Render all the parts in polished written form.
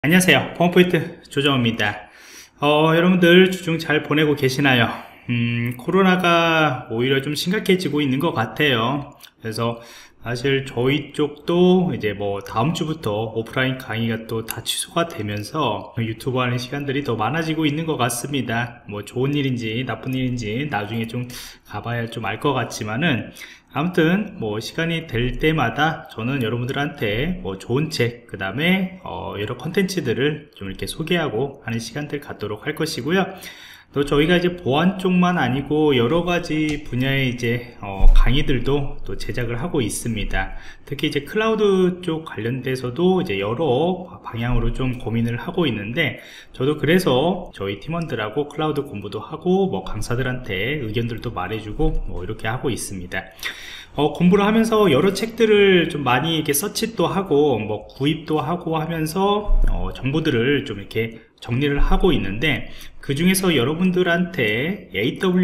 안녕하세요. 펌포인트 조정호입니다. 여러분들 주중 잘 보내고 계시나요? 코로나가 오히려 좀 심각해지고 있는 것 같아요. 그래서 사실 저희 쪽도 이제 다음 주부터 오프라인 강의가 또 다 취소가 되면서 유튜브 하는 시간들이 더 많아지고 있는 것 같습니다. 좋은 일인지 나쁜 일인지 나중에 좀 가봐야 좀 알 것 같지만은, 아무튼 시간이 될 때마다 저는 여러분들한테 좋은 책, 그 다음에 여러 컨텐츠들을 좀 이렇게 소개하고 하는 시간들 갖도록 할 것이고요. 또 저희가 이제 보안 쪽만 아니고 여러 가지 분야의 이제 강의들도 또 제작을 하고 있습니다. 특히 이제 클라우드 쪽 관련돼서도 이제 여러 방향으로 좀 고민을 하고 있는데, 저도 그래서 저희 팀원들하고 클라우드 공부도 하고 강사들한테 의견들도 말해주고 이렇게 하고 있습니다. 공부를 하면서 여러 책들을 좀 많이 이렇게 서치도 하고 구입도 하고 하면서 정보들을 좀 이렇게 정리를 하고 있는데, 그 중에서 여러분들한테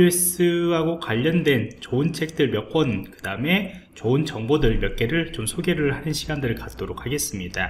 AWS하고 관련된 좋은 책들 몇 권, 그 다음에 좋은 정보들 몇 개를 좀 소개를 하는 시간들을 갖도록 하겠습니다.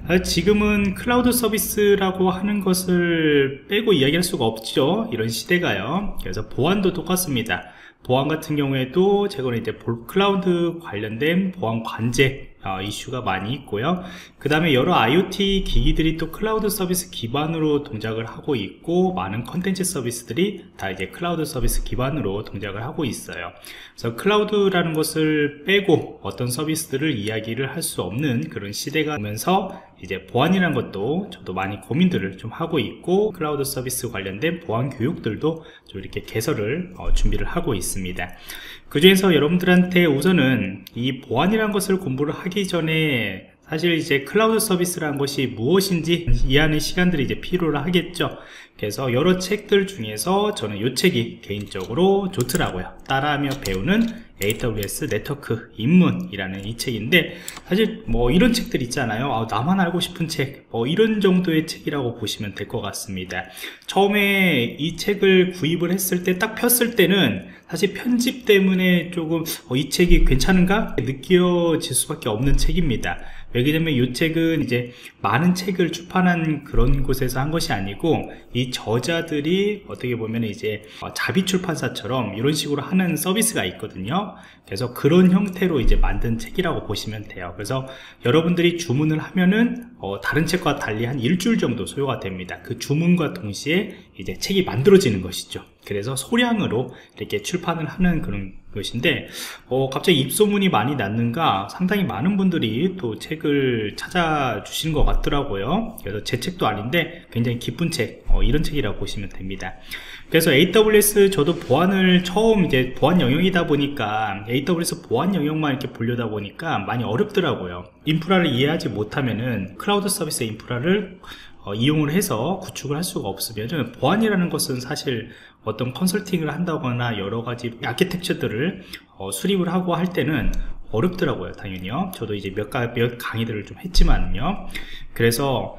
지금은 클라우드 서비스라고 하는 것을 빼고 이야기할 수가 없죠. 이런 시대가요. 그래서 보안도 똑같습니다. 보안 같은 경우에도 최근에 이제 클라우드 관련된 보안 관제 이슈가 많이 있고요. 그 다음에 여러 IoT 기기들이 또 클라우드 서비스 기반으로 동작을 하고 있고, 많은 컨텐츠 서비스들이 다 이제 클라우드 서비스 기반으로 동작을 하고 있어요. 그래서 클라우드라는 것을 빼고 어떤 서비스들을 이야기를 할 수 없는 그런 시대가 오면서, 이제 보안이라는 것도 저도 많이 고민들을 좀 하고 있고, 클라우드 서비스 관련된 보안 교육들도 좀 이렇게 개설을 준비를 하고 있습니다. 그 중에서 여러분들한테 우선은 이 보안이라는 것을 공부를 하기 전에 사실 이제 클라우드 서비스라는 것이 무엇인지 이해하는 시간들이 이제 필요를 하겠죠. 그래서 여러 책들 중에서 저는 이 책이 개인적으로 좋더라고요. 따라하며 배우는 AWS 네트워크 입문이라는 이 책인데, 사실 이런 책들 있잖아요. 나만 알고 싶은 책, 이런 정도의 책이라고 보시면 될 것 같습니다. 처음에 이 책을 구입을 했을 때, 딱 폈을 때는 사실 편집 때문에 조금 이 책이 괜찮은가 느껴질 수밖에 없는 책입니다. 왜냐면 이 책은 이제 많은 책을 출판한 그런 곳에서 한 것이 아니고, 이 저자들이 어떻게 보면 이제 자비 출판사처럼 이런 식으로 하는 서비스가 있거든요. 그래서 그런 형태로 이제 만든 책이라고 보시면 돼요. 그래서 여러분들이 주문을 하면은 다른 책과 달리 한 일주일 정도 소요가 됩니다. 그 주문과 동시에 이제 책이 만들어지는 것이죠. 그래서 소량으로 이렇게 출판을 하는 그런 것인데, 갑자기 입소문이 많이 났는가 상당히 많은 분들이 또 책을 찾아주시는 것 같더라고요. 그래서 제 책도 아닌데 굉장히 기쁜 책, 이런 책이라고 보시면 됩니다. 그래서 AWS, 저도 보안을 처음 이제 보안 영역이다 보니까 AWS 보안 영역만 이렇게 보려다 보니까 많이 어렵더라고요. 인프라를 이해하지 못하면은 클라우드 서비스 인프라를 이용을 해서 구축을 할 수가 없으면, 보안이라는 것은 사실 어떤 컨설팅을 한다거나 여러 가지 아키텍처들을 수립을 하고 할 때는 어렵더라고요. 당연히요. 저도 이제 몇 강의들을 좀 했지만요. 그래서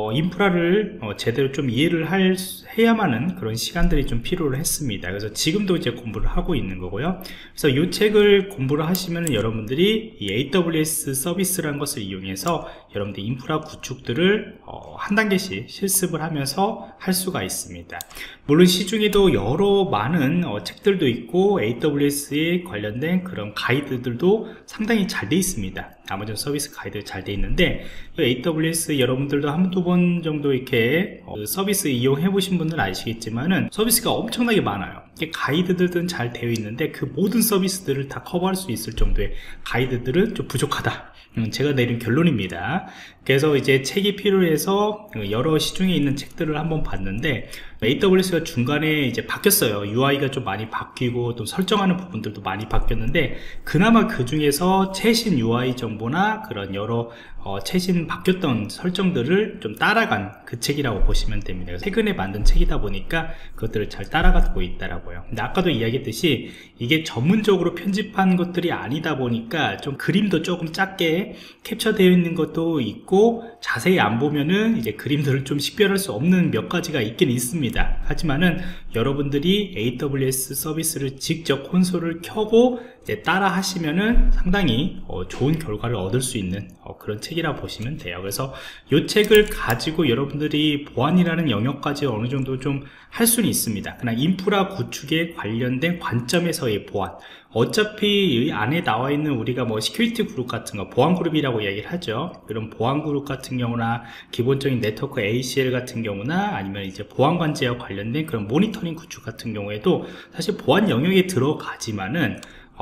인프라를 제대로 좀 이해를 해야만은 그런 시간들이 좀 필요를 했습니다. 그래서 지금도 이제 공부를 하고 있는 거고요. 그래서 이 책을 공부를 하시면 여러분들이 이 AWS 서비스라는 것을 이용해서 여러분들 인프라 구축들을 한 단계씩 실습을 하면서 할 수가 있습니다. 물론 시중에도 여러 많은 책들도 있고 AWS에 관련된 그런 가이드들도 상당히 잘 돼 있습니다. 아마존 서비스 가이드 잘 돼 있는데, AWS 여러분들도 한두 번 정도 이렇게 서비스 이용해 보신 분들은 아시겠지만은 서비스가 엄청나게 많아요. 가이드들은 잘 되어 있는데 그 모든 서비스들을 다 커버할 수 있을 정도의 가이드들은 좀 부족하다. 제가 내린 결론입니다. 그래서 이제 책이 필요해서 여러 시중에 있는 책들을 한번 봤는데, AWS가 중간에 이제 바뀌었어요. UI가 좀 많이 바뀌고 또 설정하는 부분들도 많이 바뀌었는데, 그나마 그 중에서 최신 UI 정보나 그런 여러 최신 바뀌었던 설정들을 좀 따라간 그 책이라고 보시면 됩니다. 최근에 만든 책이다 보니까 그것들을 잘 따라가고 있더라고요. 근데 아까도 이야기했듯이 이게 전문적으로 편집한 것들이 아니다 보니까 좀 그림도 조금 작게 캡처되어 있는 것도 있고, 자세히 안 보면은 이제 그림들을 좀 식별할 수 없는 몇 가지가 있긴 있습니다. 하지만은 여러분들이 AWS 서비스를 직접 콘솔을 켜고 이제 따라 하시면은 상당히 좋은 결과를 얻을 수 있는 그런 책이라 보시면 돼요. 그래서 이 책을 가지고 여러분들이 보안이라는 영역까지 어느 정도 좀 할 수는 있습니다. 그러나 인프라 구축에 관련된 관점에서의 보안, 어차피 이 안에 나와 있는 우리가 뭐 시큐리티 그룹 같은 거, 보안 그룹이라고 얘기를 하죠. 이런 보안 그룹 같은 경우나 기본적인 네트워크 ACL 같은 경우나 아니면 이제 보안 관제와 관련된 그런 모니터링 구축 같은 경우에도 사실 보안 영역에 들어가지만은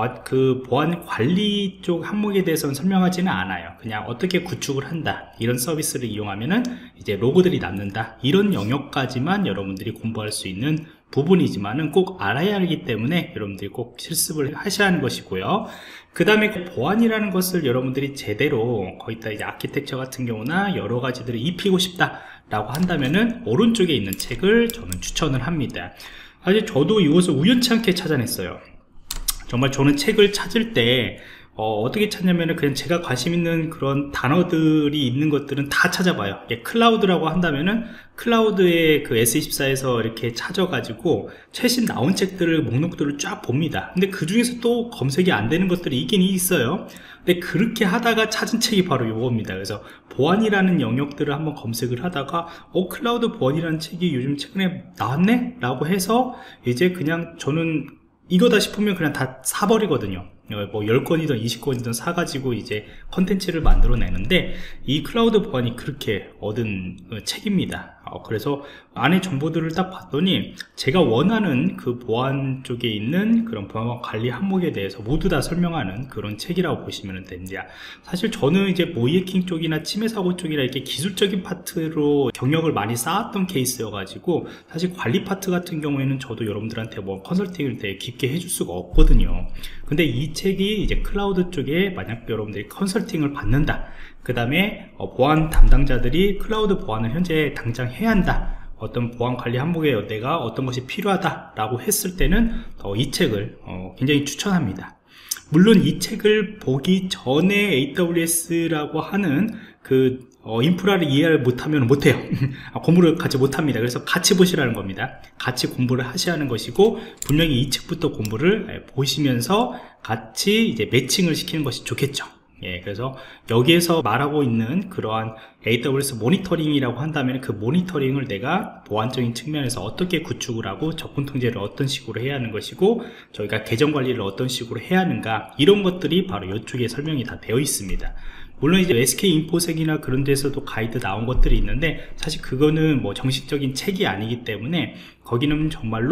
그 보안 관리 쪽 항목에 대해서는 설명하지는 않아요. 그냥 어떻게 구축을 한다, 이런 서비스를 이용하면은 이제 로고들이 남는다, 이런 영역까지만 여러분들이 공부할 수 있는 부분이지만은 꼭 알아야 하기 때문에 여러분들이 꼭 실습을 하셔야 하는 것이고요. 그 다음에 보안이라는 것을 여러분들이 제대로 거기다 이제 아키텍처 같은 경우나 여러 가지들을 입히고 싶다 라고 한다면은 오른쪽에 있는 책을 저는 추천을 합니다. 사실 저도 이것을 우연치 않게 찾아냈어요. 정말 저는 책을 찾을 때 어떻게 찾냐면은 그냥 제가 관심 있는 그런 단어들이 있는 것들은 다 찾아봐요. 클라우드라고 한다면은 클라우드의 그 S24에서 이렇게 찾아가지고 최신 나온 책들을 목록들을 쫙 봅니다. 근데 그 중에서 또 검색이 안 되는 것들이 있긴 있어요. 근데 그렇게 하다가 찾은 책이 바로 이겁니다. 그래서 보안이라는 영역들을 한번 검색을 하다가 클라우드 보안이라는 책이 요즘 최근에 나왔네? 라고 해서 이제 그냥 저는 이거다 싶으면 그냥 다 사버리거든요. 뭐 10권이든 20권이든 사가지고 이제 컨텐츠를 만들어 내는데, 이 클라우드 보안이 그렇게 얻은 책입니다. 그래서 안에 정보들을 딱 봤더니 제가 원하는 그 보안 쪽에 있는 그런 보안 관리 항목에 대해서 모두 다 설명하는 그런 책이라고 보시면 됩니다. 사실 저는 이제 모이해킹 쪽이나 침해 사고 쪽이나 이렇게 기술적인 파트로 경력을 많이 쌓았던 케이스여 가지고 사실 관리 파트 같은 경우에는 저도 여러분들한테 뭐 컨설팅을 되게 깊게 해줄 수가 없거든요. 근데 이 책이 이제 클라우드 쪽에 만약 여러분들이 컨설팅을 받는다, 그 다음에 보안 담당자들이 클라우드 보안을 현재 당장 해야 한다, 어떤 보안 관리 항목에 내가 어떤 것이 필요하다 라고 했을 때는 이 책을 굉장히 추천합니다. 물론 이 책을 보기 전에 AWS라고 하는 그 인프라를 이해를 못하면 못해요. 공부를 같이 못합니다. 그래서 같이 보시라는 겁니다. 같이 공부를 하셔야 하는 것이고, 분명히 이 책부터 공부를 보시면서 같이 이제 매칭을 시키는 것이 좋겠죠. 그래서 여기에서 말하고 있는 그러한 AWS 모니터링이라고 한다면 그 모니터링을 내가 보안적인 측면에서 어떻게 구축을 하고 접근 통제를 어떤 식으로 해야 하는 것이고, 저희가 계정 관리를 어떤 식으로 해야 하는가, 이런 것들이 바로 이쪽에 설명이 다 되어 있습니다. 물론 이제 SK인포색이나 그런 데서도 가이드 나온 것들이 있는데, 사실 그거는 뭐 정식적인 책이 아니기 때문에 거기는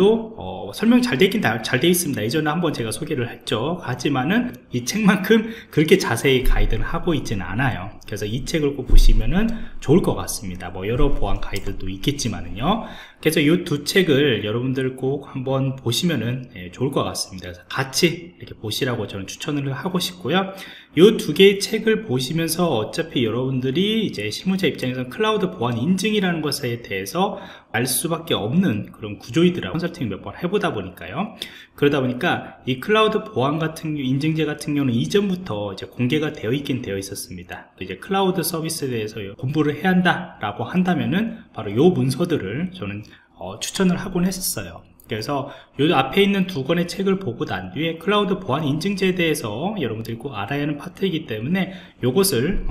정말로 설명 잘 되긴 잘 돼 있습니다. 예전에 한번 제가 소개를 했죠. 하지만은 이 책만큼 그렇게 자세히 가이드를 하고 있지는 않아요. 그래서 이 책을 꼭 보시면은 좋을 것 같습니다. 뭐 여러 보안 가이드도 있겠지만은요. 그래서 이 두 책을 여러분들 꼭 한번 보시면은 좋을 것 같습니다. 그래서 같이 이렇게 보시라고 저는 추천을 하고 싶고요. 이 두 개의 책을 보시면서 어차피 여러분들이 이제 실무자 입장에서 클라우드 보안 인증이라는 것에 대해서 알 수밖에 없는 그런 구조이더라고요. 컨설팅 몇 번 해보다 보니까요. 그러다 보니까 이 클라우드 보안 같은 인증제 같은 경우는 이전부터 이제 공개가 되어 있긴 되어 있었습니다. 이제 클라우드 서비스에 대해서 공부를 해야 한다라고 한다면은 바로 요 문서들을 저는 추천을 하곤 했었어요. 그래서 요 앞에 있는 두 권의 책을 보고 난 뒤에 클라우드 보안 인증제에 대해서 여러분들이 꼭 알아야 하는 파트이기 때문에 요것을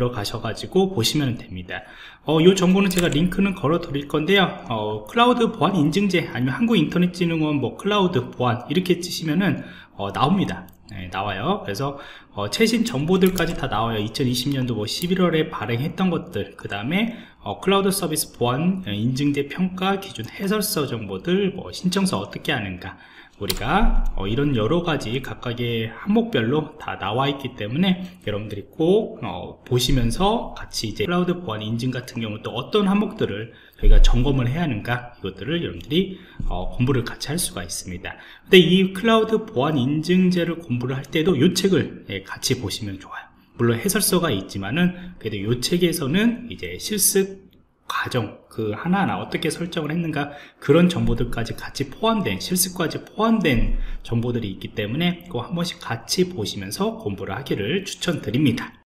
들어가셔가지고 보시면 됩니다. 요 정보는 제가 링크는 걸어 드릴 건데요. 클라우드 보안 인증제 아니면 한국인터넷진흥원 뭐 클라우드 보안 이렇게 치시면은 나옵니다. 나와요. 그래서 최신 정보들까지 다 나와요. 2020년도 뭐 11월에 발행했던 것들, 그 다음에 클라우드 서비스 보안 인증제 평가 기준 해설서 정보들, 뭐 신청서 어떻게 하는가, 우리가 이런 여러가지 각각의 항목별로 다 나와 있기 때문에 여러분들이 꼭 보시면서 같이 이제 클라우드 보안 인증 같은 경우 또 어떤 항목들을 저희가 점검을 해야 하는가, 이것들을 여러분들이 공부를 같이 할 수가 있습니다. 근데 이 클라우드 보안 인증제를 공부를 할 때도 이 책을 같이 보시면 좋아요. 물론 해설서가 있지만은 그래도 이 책에서는 이제 실습 과정 그 하나하나 어떻게 설정을 했는가, 그런 정보들까지 같이 포함된, 실습까지 포함된 정보들이 있기 때문에 꼭 한 번씩 같이 보시면서 공부를 하기를 추천드립니다.